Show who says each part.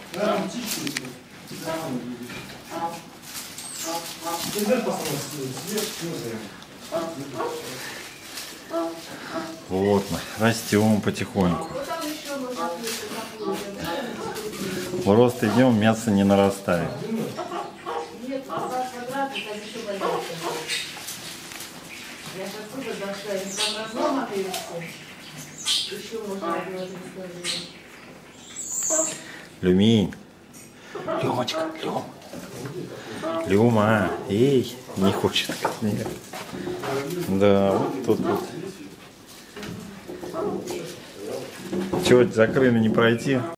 Speaker 1: Вот мы растем потихоньку. В рост идем, мясо не нарастает. Люминь. Лёмочка, Лём. Люма. Эй, не хочет. Нет. Да, вот тут вот. Чего, за крылья не пройти?